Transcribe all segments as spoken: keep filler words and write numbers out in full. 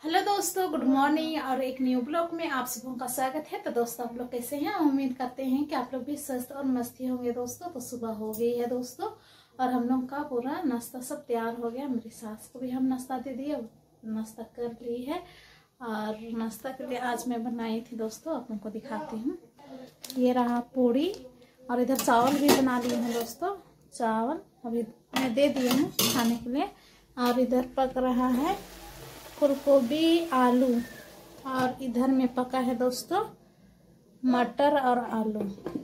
Hello दोस्तों, good morning और एक न्यू ब्लॉग में आप सबों का स्वागत है। तो दोस्तों आप लोग कैसे हैं? उम्मीद करते हैं कि आप लोग भी स्वस्थ और मस्ती होंगे। दोस्तों तो सुबह हो गई है दोस्तों, और हम लोग का पूरा नाश्ता सब तैयार हो गया। मेरी सास को भी हम नाश्ता दे दिए, नाश्ता कर ली है। और नाश्ता के लिए आज मैं बनाई थी दोस्तों, आप लोग को दिखाती हूँ। ये रहा पूड़ी, और इधर चावल भी बना लिए हैं दोस्तों। चावल अभी मैं दे दिए हूँ खाने के लिए। और इधर पक रहा है फूलगोभी आलू, और इधर में पका है दोस्तों मटर और आलू।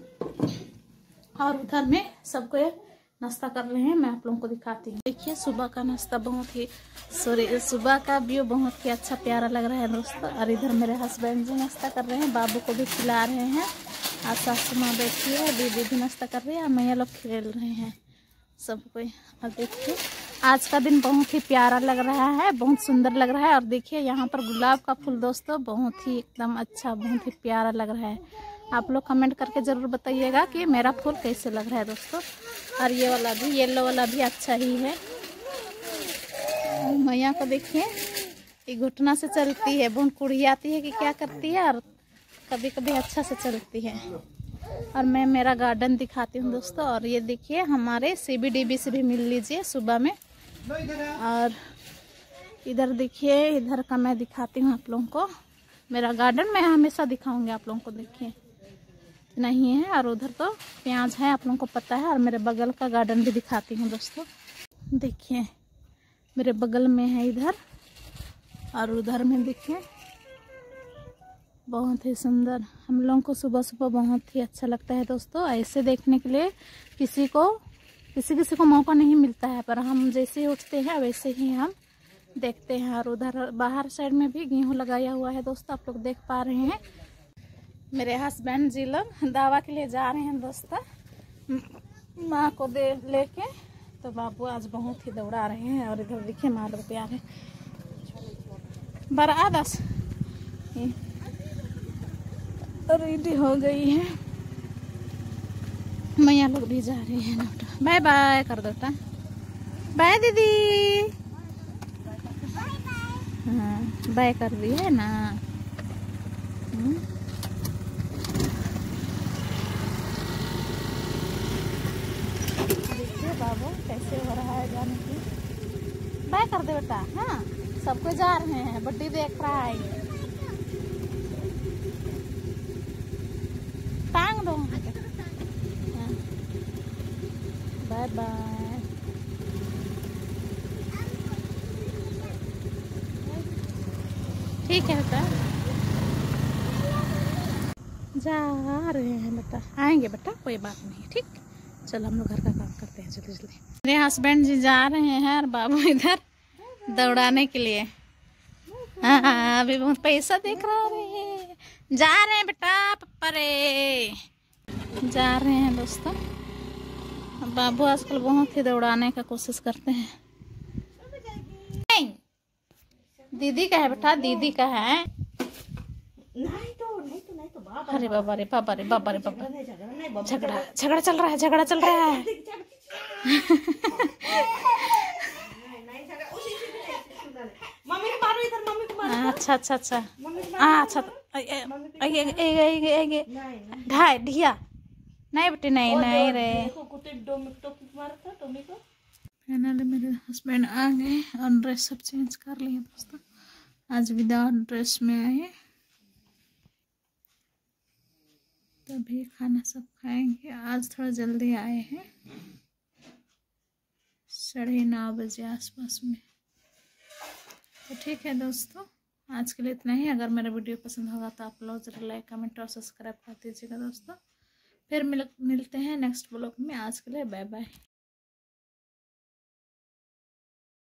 और उधर में सबको नाश्ता कर रहे हैं, मैं आप लोगों को दिखाती हूँ। देखिए सुबह का नाश्ता बहुत ही सॉरी सुबह का व्यू बहुत ही अच्छा प्यारा लग रहा है दोस्तों। और इधर मेरे हस्बैंड जी नाश्ता कर रहे हैं, बाबू को भी खिला रहे हैं। और सासू माँ बैठी है, दीदी भी नाश्ता कर रही है, और मैया लोग खेल रहे हैं सब कोई। और देखिए आज का दिन बहुत ही प्यारा लग रहा है, बहुत सुंदर लग रहा है। और देखिए यहाँ पर गुलाब का फूल दोस्तों बहुत ही एकदम अच्छा, बहुत ही प्यारा लग रहा है। आप लोग कमेंट करके ज़रूर बताइएगा कि मेरा फूल कैसे लग रहा है दोस्तों। और ये वाला भी, येलो वाला भी अच्छा ही है। मैया को देखिए, ये घुटना से चलती है, बहुत कुड़ी आती है कि क्या करती है, और कभी कभी अच्छा से चलती है। और मैं मेरा गार्डन दिखाती हूँ दोस्तों। और ये देखिए हमारे सीबीडीबी से भी मिल लीजिए सुबह में। और इधर देखिए, इधर का मैं दिखाती हूँ आप लोगों को। मेरा गार्डन मैं हमेशा दिखाऊंगी आप लोगों को, देखिए नहीं है। और उधर तो प्याज है, आप लोगों को पता है। और मेरे बगल का गार्डन भी दिखाती हूँ दोस्तों। देखिए मेरे बगल में है इधर, और उधर में देखिए बहुत ही सुंदर। हम लोगों को सुबह सुबह बहुत ही अच्छा लगता है दोस्तों। ऐसे देखने के लिए किसी को किसी किसी को मौका नहीं मिलता है, पर हम जैसे उठते हैं वैसे ही हम देखते हैं। और उधर बाहर साइड में भी गेहूं लगाया हुआ है दोस्तों, आप लोग देख पा रहे हैं। मेरे हस्बैंड जी लोग दावा के लिए जा रहे हैं दोस्तों, माँ को दे लेके। तो बाबू आज बहुत ही दौड़ा रहे हैं। और इधर देखिए माँ लोग तैयार है, बड़ा दस रेडी हो गई है। मैया लोग भी जा रही है ना। बाय बाय कर दो बेटा, बाय दीदी। हाँ बाय कर दी है ना। देखिए बाबू कैसे हो रहा है जाने की। बाय कर दे बेटा। हाँ सबको जा रहे हैं, बड्डी देख रहा है। टांग दो। Bye bye. ठीक है बेटा, जा रहे हैं बेटा, आएंगे बेटा, कोई बात नहीं। ठीक, चलो हम लोग घर का काम करते हैं जल्दी जल्दी। मेरे हस्बैंड जी जा रहे हैं, और बाबू इधर दौड़ाने के लिए। हाँ अभी बहुत पैसा देख रहा है। जा रहे हैं बेटा, पप्पा रे जा रहे हैं दोस्तों। बाबू आजकल बहुत ही दौड़ाने का कोशिश करते हैं। नहीं दीदी का है बेटा, दीदी का है। नहीं तो नहीं तो नहीं तो बाबा। अरे बाबा रे बाबा रे बाबा रे बाबा, झगड़ा झगड़ा चल रहा है, झगड़ा चल रहा है। अच्छा अच्छा अच्छा अच्छा ढाई ढिया नहीं बेटी, नहीं नहीं रे। फाइनली मेरे हस्बैंड आ गए और ड्रेस सब चेंज कर लिए दोस्तों। आज विदाउट ड्रेस में आए, तभी खाना सब खाएंगे। आज थोड़ा जल्दी आए हैं, साढ़े नौ बजे आसपास में। तो ठीक है दोस्तों, आज के लिए इतना ही। अगर मेरा वीडियो पसंद होगा तो आप लोग जरूर लाइक कमेंट और सब्सक्राइब कर दीजिएगा दोस्तों। फिर मिल मिलते हैं नेक्स्ट ब्लॉग में। आज के लिए बाय बाय।